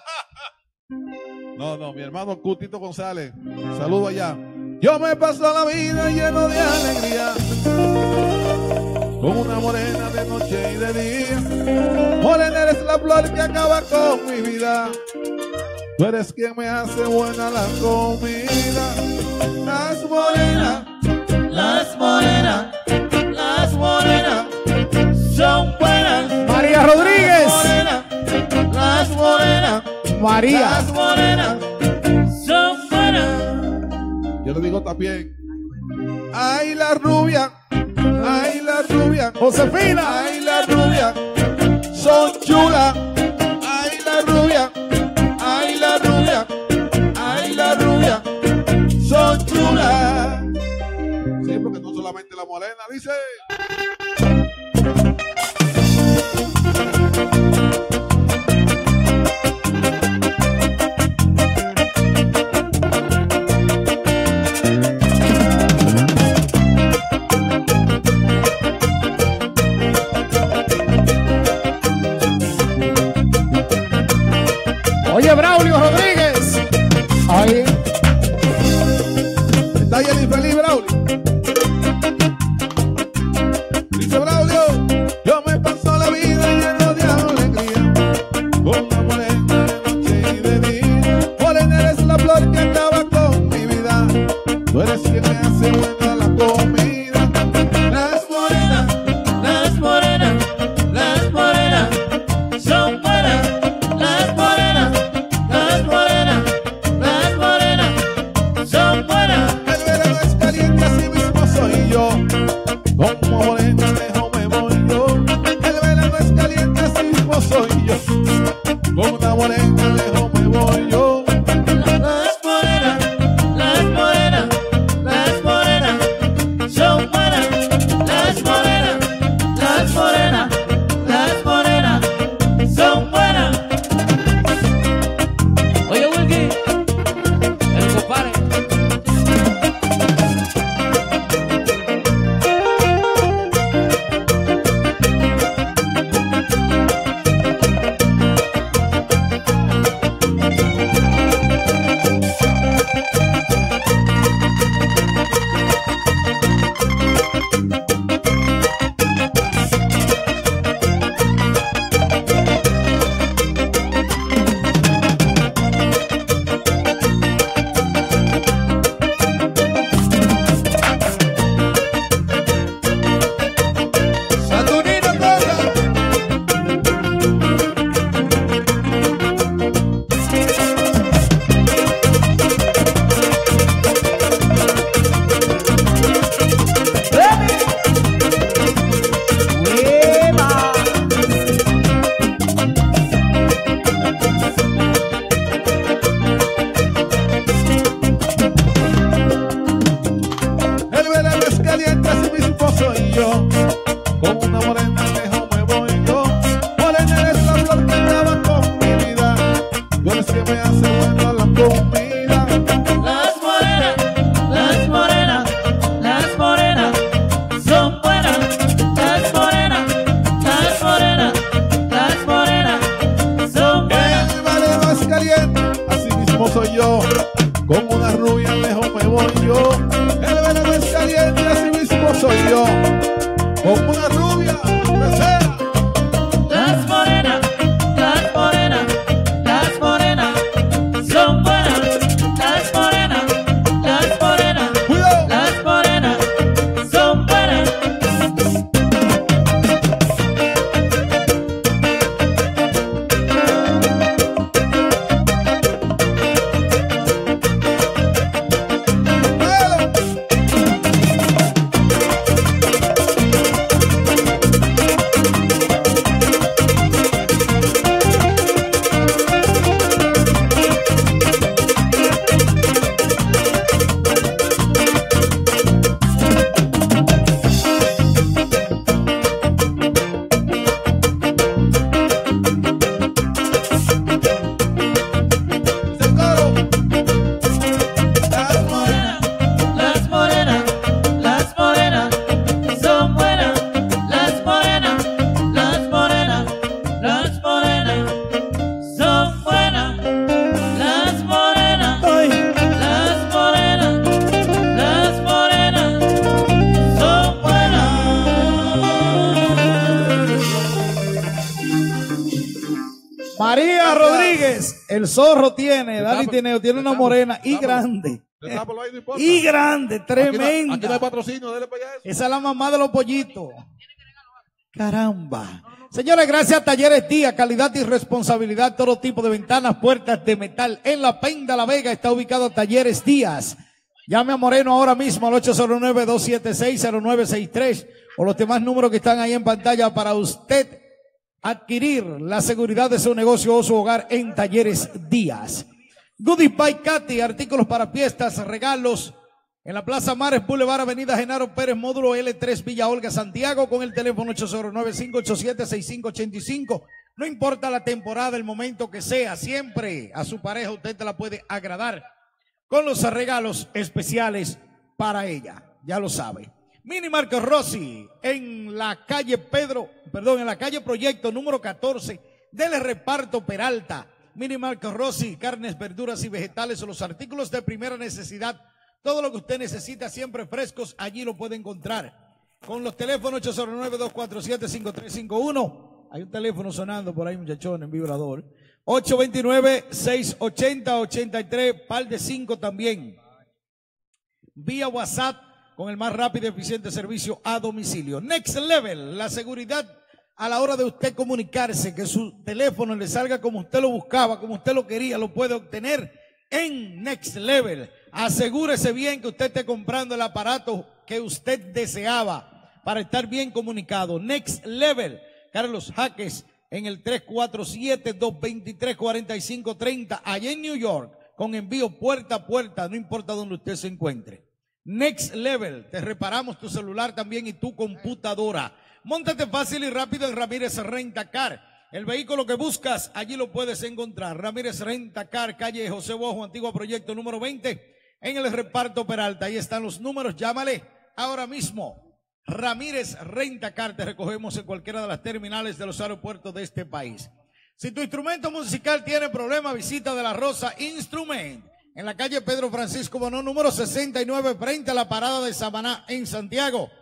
No, no, mi hermano Cu, Tito González. Saludo allá. Yo me paso la vida lleno de alegría, con una morena de noche y de día. Morena, eres la flor que acaba con mi vida. Tú eres quien me hace buena la comida. Las morenas, Las morenas, las morenas son buenas. María Rodríguez. Morenas, las morenas, María. las morenas son buenas. yo le digo también. Ay, la rubia, ay, la rubia, Josefina. ay, la rubia, son chulas. Ay, la rubia, ay, la rubia, ay, la rubia, son chulas. Sí, porque no solamente la morena, dice. Oye, Braulio Rodríguez. Ahí. Está ahí el infeliz Braulio. Como una rubia lejos me voy yo. El verano es caliente, así mismo soy yo. Como una rubia, mesera. Las morenas, las morenas, las morenas son buenas. Las morenas, las morenas, Cuidado. las morenas son buenas. Las morenas, las morenas son buenas. Las morenas, las morenas, las morenas son buenas. Las morenas, las morenas, las morenas son buenas. María Rodríguez, el zorro tiene, Dani Estamos- tiene, tiene una estamos- morena y estamos- grande. Destápalo ahí, no importa. Y grande, Aquí no- Aquí no hay tremenda. patrocinio, dele para allá eso. Esa es la mamá de los pollitos. Caramba. Señores, gracias a Talleres Díaz, calidad y responsabilidad, todo tipo de ventanas, puertas de metal. En La Penda, La Vega, está ubicado Talleres Díaz. Llame a Moreno ahora mismo al ocho cero nueve, dos siete seis, cero nueve seis tres o los demás números que están ahí en pantalla para usted adquirir la seguridad de su negocio o su hogar en Talleres Díaz. Goodies by Katy, artículos para fiestas, regalos, en la Plaza Mares Boulevard, Avenida Genaro Pérez, módulo L tres, Villa Olga, Santiago, con el teléfono ocho cero nueve, cinco ocho siete, seis cinco ocho cinco. No importa la temporada, el momento que sea, siempre a su pareja usted te la puede agradar con los regalos especiales para ella. Ya lo sabe. Mini Marco Rossi, en la calle Pedro, perdón, en la calle Proyecto número catorce del Reparto Peralta. Mini Marco Rossi, carnes, verduras y vegetales, los artículos de primera necesidad. Todo lo que usted necesita, siempre frescos, allí lo puede encontrar. Con los teléfonos ocho cero nueve, dos cuatro siete, cinco tres cinco uno. Hay un teléfono sonando por ahí, muchachón, en vibrador. ocho dos nueve, seis ocho cero, ocho tres, par de cinco también. Vía WhatsApp con el más rápido y eficiente servicio a domicilio. Next Level, la seguridad a la hora de usted comunicarse, que su teléfono le salga como usted lo buscaba, como usted lo quería, lo puede obtener en Next Level. Asegúrese bien que usted esté comprando el aparato que usted deseaba para estar bien comunicado. Next Level, Carlos Jaques, en el tres cuatro siete, dos dos tres, cuatro cinco tres cero, allá en New York, con envío puerta a puerta, no importa donde usted se encuentre. Next Level, te reparamos tu celular también y tu computadora. Móntate fácil y rápido en Ramírez Rentacar. El vehículo que buscas, allí lo puedes encontrar. Ramírez Rentacar, calle José Bojo, antiguo proyecto número veinte, en el Reparto Peralta. Ahí están los números, llámale ahora mismo. Ramírez Rentacar, te recogemos en cualquiera de las terminales de los aeropuertos de este país. Si tu instrumento musical tiene problema, visita De La Rosa Instrument, en la calle Pedro Francisco Bonó, número sesenta y nueve, frente a la parada de Samaná, en Santiago.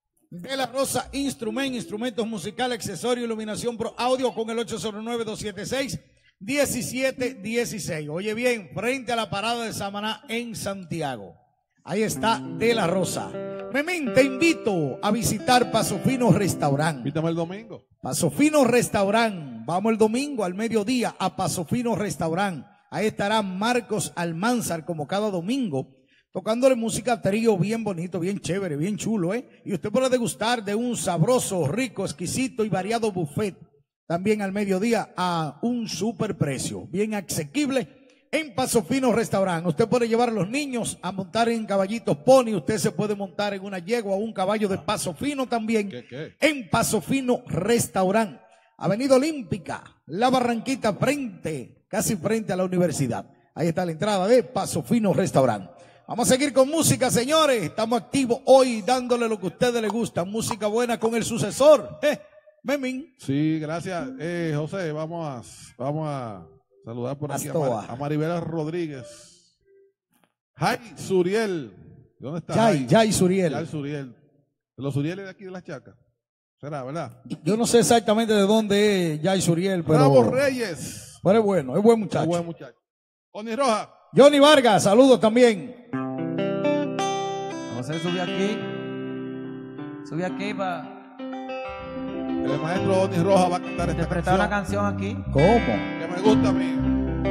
De La Rosa Instrument, instrumentos musicales, accesorios, iluminación pro audio, con el ocho cero nueve, dos siete seis, uno siete uno seis. Oye bien, frente a la parada de Samaná en Santiago. Ahí está De La Rosa. Memín, te invito a visitar Paso Fino Restaurant. Invítame el domingo. Paso Fino Restaurant. Vamos el domingo al mediodía a Paso Fino Restaurant. Ahí estará Marcos Almanzar, como cada domingo, tocándole música a trío bien bonito, bien chévere, bien chulo, ¿eh? Y usted puede degustar de un sabroso, rico, exquisito y variado buffet. También al mediodía a un super precio, bien asequible, en Paso Fino Restaurant. Usted puede llevar a los niños a montar en caballitos pony. Usted se puede montar en una yegua o un caballo de Paso Fino también. ¿Qué, qué? En Paso Fino Restaurant. Avenida Olímpica, La Barranquita, frente, casi frente a la universidad. Ahí está la entrada de Paso Fino Restaurant. Vamos a seguir con música, señores. Estamos activos hoy dándole lo que a ustedes les gusta. Música buena con el sucesor. Eh, Memín. Sí, gracias. Eh, José, vamos a, vamos a saludar por aquí a, Astoa. Mar- a Maribela Rodríguez. Jai Suriel. ¿Dónde está? Jai, Jai Suriel. Jai Suriel. Los Surieles de aquí de las Chacas. Será, ¿verdad? Yo no sé exactamente de dónde es Jai Suriel, pero, Bravo Reyes. pero es bueno, es buen muchacho. Es buen muchacho. Oni Roja. Johnny Vargas, saludos también. José sube aquí. Sube aquí para El maestro Oni Roja va a cantar esta interpretar una canción canción aquí. ¿Cómo? que me gusta a mí.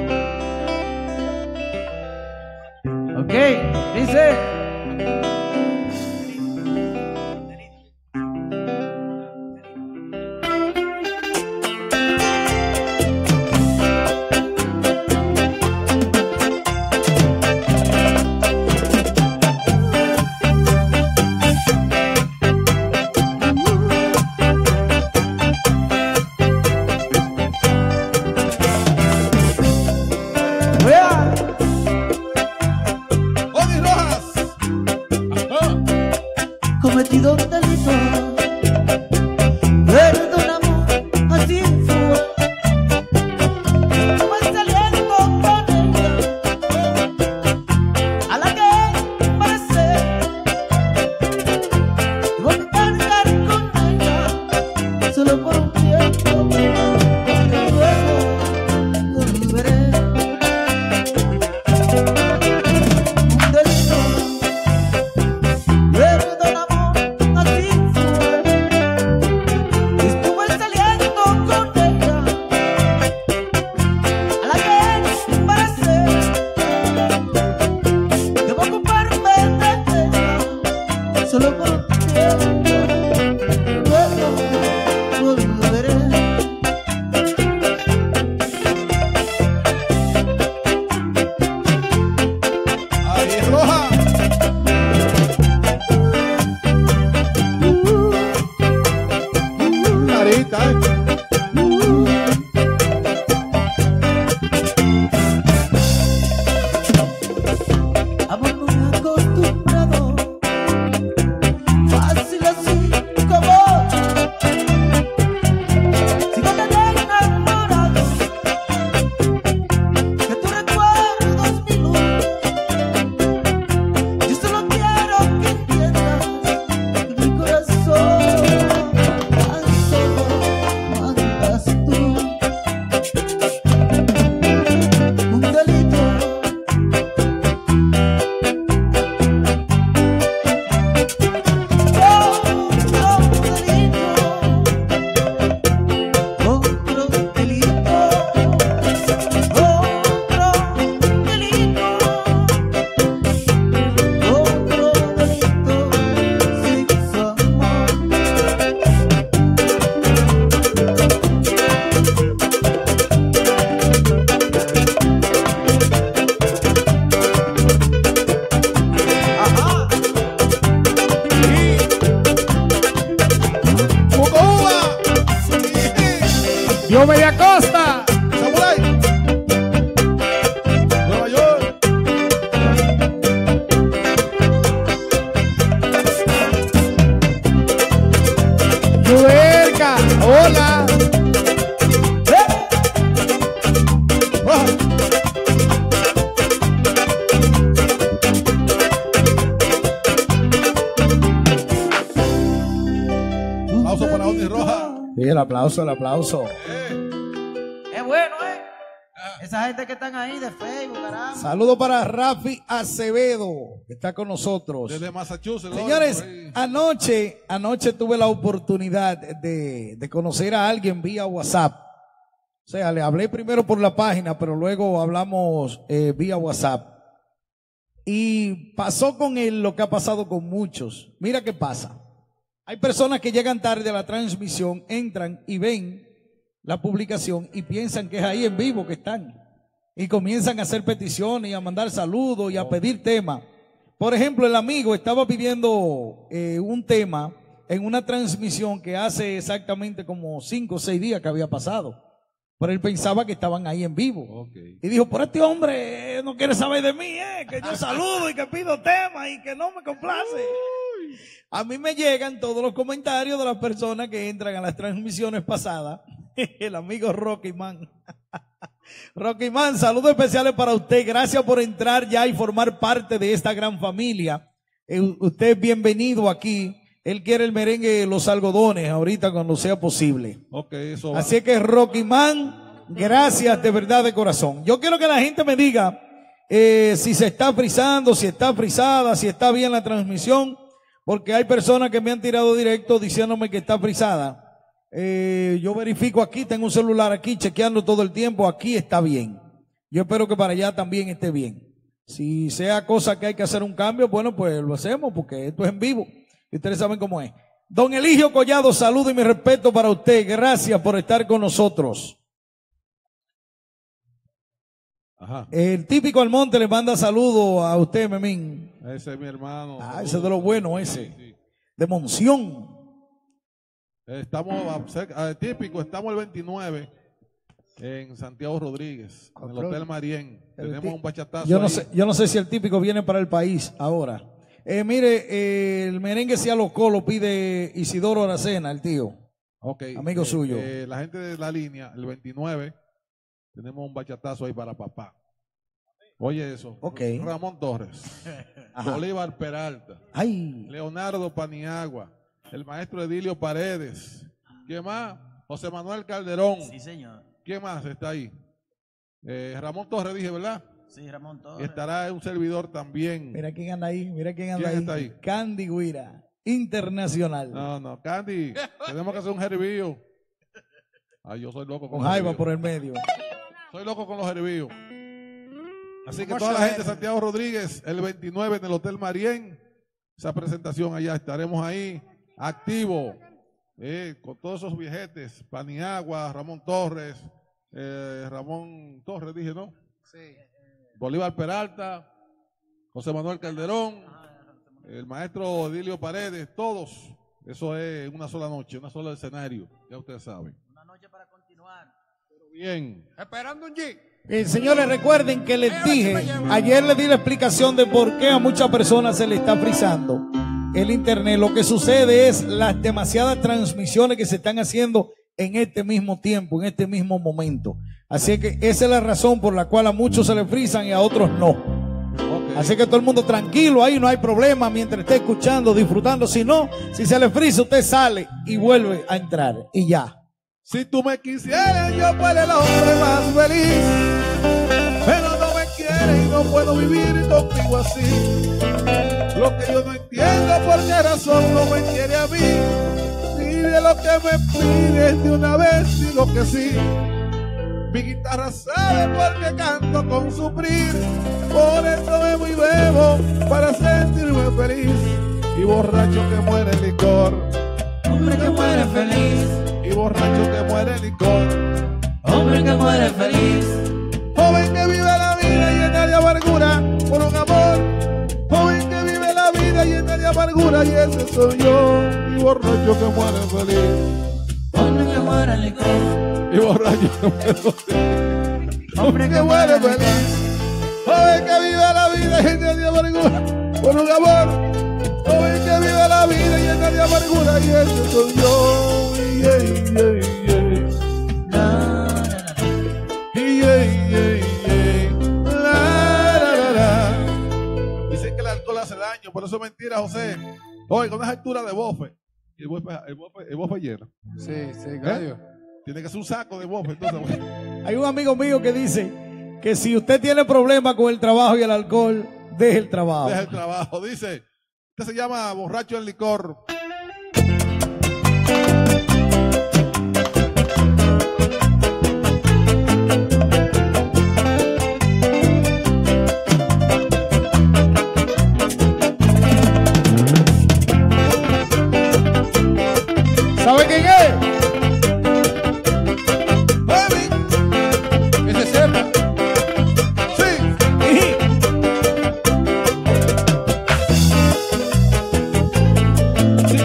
Ok, dice. Vea. Oni Rojas. Cometido un delito, perdóname, así fue. Estuve saliendo con ella, a la que parece. Tuve que cargar con ella, solo por un tiempo, porque luego volveré. Un delito. Perdóname, así fue. Estuve saliendo con ella, a la que parece. Debo ocuparme de ella, solo por un tiempo. Luego volveré. Ahí Roja. Clarita, ¿eh? Amor, no me he acostumbrado, fácil así como sigo tan enamorado de tus recuerdos, mi luz. Yo solo quiero que entiendas que mi corazón tan solo mandas tú. Un delito. Otro delito, otro delito, otro delito, otro delito sin su amor. Cuba. Yo Media Costa. Samurai. Nueva York. Yuerca, hola. Roja. Aplauso para Oni Roja. Sí, el aplauso, el aplauso. Es bueno, ¿eh? Esa gente que están ahí de Facebook, caramba. Saludo para Rafi Acevedo, que está con nosotros. Desde Massachusetts. Señores, por ahí. anoche, anoche tuve la oportunidad de, de conocer a alguien vía WhatsApp. O sea, le hablé primero por la página, pero luego hablamos eh, vía WhatsApp. Y pasó con él lo que ha pasado con muchos. Mira qué pasa. Hay personas que llegan tarde a la transmisión, entran y ven la publicación y piensan que es ahí en vivo que están. Y comienzan a hacer peticiones y a mandar saludos y a pedir temas. Por ejemplo, el amigo estaba pidiendo eh, un tema en una transmisión que hace exactamente como cinco o seis días que había pasado. Pero él pensaba que estaban ahí en vivo. Okay. Y dijo, pero este hombre eh, no quiere saber de mí, eh, que yo saludo y que pido temas y que no me complace. A mí me llegan todos los comentarios de las personas que entran a las transmisiones pasadas. El amigo Rocky Man. Rocky Man, saludos especiales para usted. Gracias por entrar ya y formar parte de esta gran familia. Eh, usted es bienvenido aquí. Él quiere el merengue Los Algodones ahorita cuando sea posible. Ok, eso va. Así que Rocky Man, gracias de verdad de corazón. Yo quiero que la gente me diga eh, si se está frizando, si está frizada, si está bien la transmisión, porque hay personas que me han tirado directo diciéndome que está frizada. Eh, yo verifico aquí, tengo un celular aquí chequeando todo el tiempo, aquí está bien. Yo espero que para allá también esté bien. Si sea cosa que hay que hacer un cambio, bueno, pues lo hacemos porque esto es en vivo y ustedes saben cómo es. Don Eligio Collado, saludo y mi respeto para usted. Gracias por estar con nosotros. Ajá. El típico Almonte le manda saludo a usted, Memín. Ese es mi hermano. Ah, ese es de lo bueno, ese. Sí, sí. De Monción. Estamos a- cerca- a- típico, estamos el veintinueve en Santiago Rodríguez, en el Hotel Marién. Tenemos un bachatazo Yo no ahí. sé, yo no sé si el típico viene para el país ahora. Eh, mire, eh, el merengue se alocó, lo pide Isidoro Aracena, el tío. Ok, amigo eh, suyo. eh, la gente de la línea, el veintinueve, tenemos un bachatazo ahí para papá. Oye eso. Ok. Ramón Torres, Ajá. Bolívar Peralta, Ay, Leonardo Paniagua, el maestro Edilio Paredes. ¿Quién más? José Manuel Calderón. Sí, señor. ¿Quién más está ahí? Eh, Ramón Torres, dije, ¿verdad? Sí, Ramón Y Torres. estará un servidor también. mira quién anda ahí, mira quién anda ¿Quién ahí. está ahí? Candy Guira, internacional. No, no, Candy, tenemos que hacer un jeribío. Ay, yo soy loco con Con los Jaiba jeribíos. por el medio. Soy loco con los jeribíos. Así que ¿Cómo toda la se gente de ve? Santiago Rodríguez, el veintinueve en el Hotel Marién, esa presentación allá, estaremos ahí, activo, eh, con todos esos viejetes, Paniagua, Ramón Torres, eh, Ramón Torres, dije, ¿no? Sí. Bolívar Peralta, José Manuel Calderón, el maestro Edilio Paredes, todos. Eso es una sola noche, una sola escenario, ya ustedes saben. Una noche para continuar. Bien. Esperando un G. Eh, señores, recuerden que les dije, ayer les di la explicación de por qué a muchas personas se le está frizando el internet. Lo que sucede es las demasiadas transmisiones que se están haciendo en este mismo tiempo, en este mismo momento. Así que esa es la razón por la cual a muchos se le frizan y a otros no. Ok. Así que todo el mundo tranquilo, ahí no hay problema mientras esté escuchando, disfrutando. Si no, si se le frisa, usted sale y vuelve a entrar y ya. Si tú me quisieras, yo fuera el hombre más feliz. Pero no me quieres y no puedo vivir contigo así. Lo que yo no entiendo por qué razón no me quiere a mí. Y de lo que me pides de una vez digo que sí. Mi guitarra sabe porque canto con sufrir. Por eso bebo y bebo para sentirme feliz. Y borracho que muere el licor. Hombre que muere feliz. Y borracho que muere el licor. Hombre que muere feliz. Joven que vive la vida llena de amargura por un amor. Joven que vive la vida llena de amargura y ese soy yo. Y borracho que muere feliz. Hombre que muere licor. Y borracho que muere feliz. Hombre que Que muere muere feliz. Joven que vive la vida llena de amargura por un amor. Joven que vive la vida llena de amargura y ese soy yo. Y, yeah, yeah, yeah. La, la, la. Yeah, yeah, yeah. La, la, la, la. Dicen que el alcohol hace daño, pero eso es mentira, José. Oye, con esa altura de bofe, el bofe, el bofe, el bofe llena. Sí, sí, gallo. Tiene que ser un saco de bofe, entonces. Bueno. Hay un amigo mío que dice que si usted tiene problemas con el trabajo y el alcohol, deje el trabajo. Deja el trabajo. Dice, este se llama Borracho en Licor. ¿Sabe quién es? Baby. Ese es cierto. Sí. Si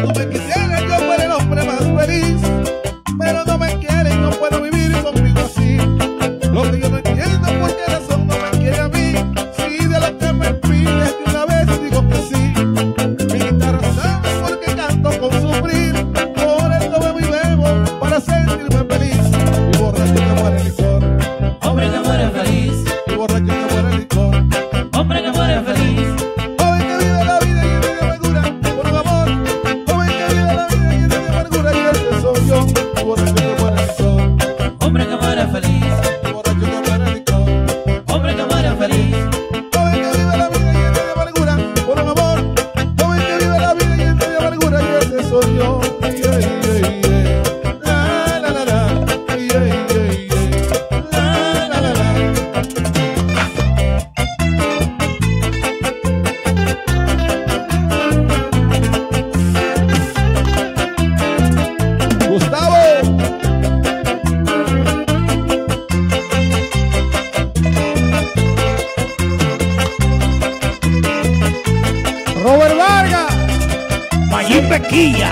Robert Vargas, Mayín Bequilla.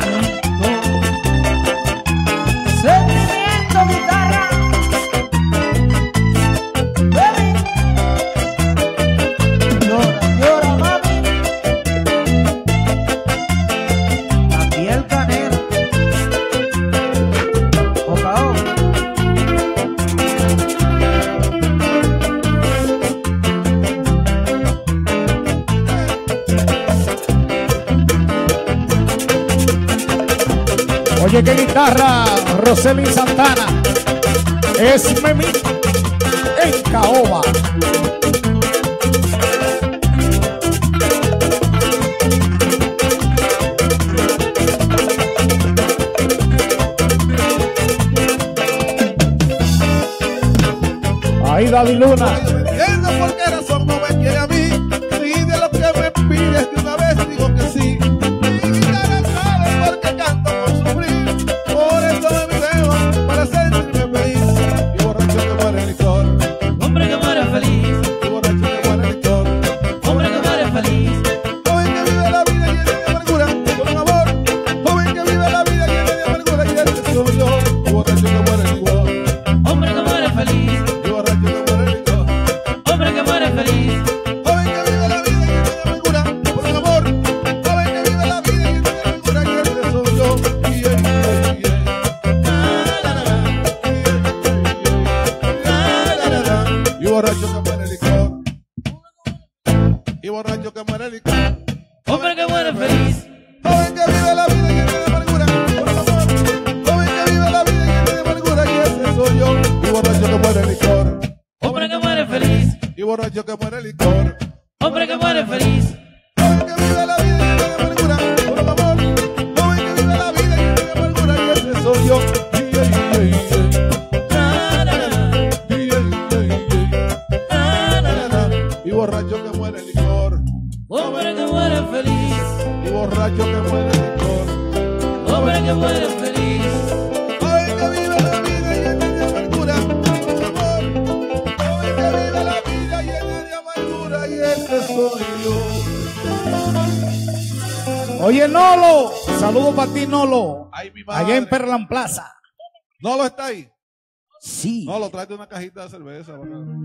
Sentimiento, guitarra. Baby. Llora, llora, mami. Aquí el canero. Oca, oca. Oye, qué guitarra, Rosely Santana. Es Memito en Caoba. Ahí Daddy Luna. Yo no entiendo por qué razón no me quiere a mí. Si de lo que me pides de una vez digo que sí. Mi guitarra sabe porque canto por sufrir. Por eso me video para sentirme feliz. Y borracho que muere el licor. Hombre que muere feliz, Y borracho que muere el licor. hombre que muere feliz, Joven que vive la vida llena de amargura con amor. Joven que vive la vida llena de amargura y ese soy yo. Y borracho que muere el licor. hombre que muere feliz, Y borracho que muere el licor. hombre que muere feliz, Joven que vive la vida llena de amargura por un amor. Joven que vive la vida llena de amargura y ese soy yo. Y, y, y, y, y. Y borracho que muere el licor. Y borracho que muere el licor. hombre que muere feliz, Joven que vive la vida llena de amargura por un amor. Joven que vive la vida llena de amargura y ese soy yo. Y borracho que muere el licor. hombre que muere feliz, Y borracho que muere el licor. hombre que muere feliz, Joven que vive la vida llena de amargura por un amor. Joven que vive la vida llena de amargura y ese soy yo. Y, y, y, y, y. Y borracho que muere el licor. hombre que muere feliz, Y borracho que muere el licor. hombre que muere feliz, Joven que vive la vida llena de amargura por amor. Joven que vive la vida llena de amargura y ese soy yo. Oye, Nolo, saludos para ti, Nolo. Ay, mi madre. Allá en Perlan Plaza. No lo está ahí. Sí. No lo tráete una cajita de cerveza.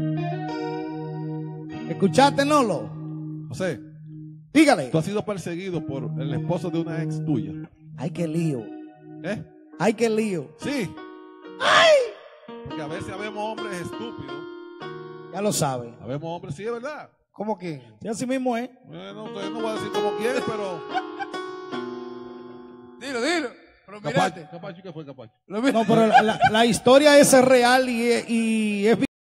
¿Escuchaste, Nolo? José, Dígale. tú has sido perseguido por el esposo de una ex tuya. Ay, qué lío. ¿Eh? Ay, qué lío. Sí. Porque a veces habemos hombres estúpidos. Ya lo sabe. Habemos hombres, sí, es verdad. ¿Cómo que? Sí, así mismo es. Bueno, entonces no voy a decir como quieres, pero. Dilo, dilo. Pero Capacho, mirate. Capacho, ¿qué fue Capacho? No, pero la, la- la historia es real y, es- y es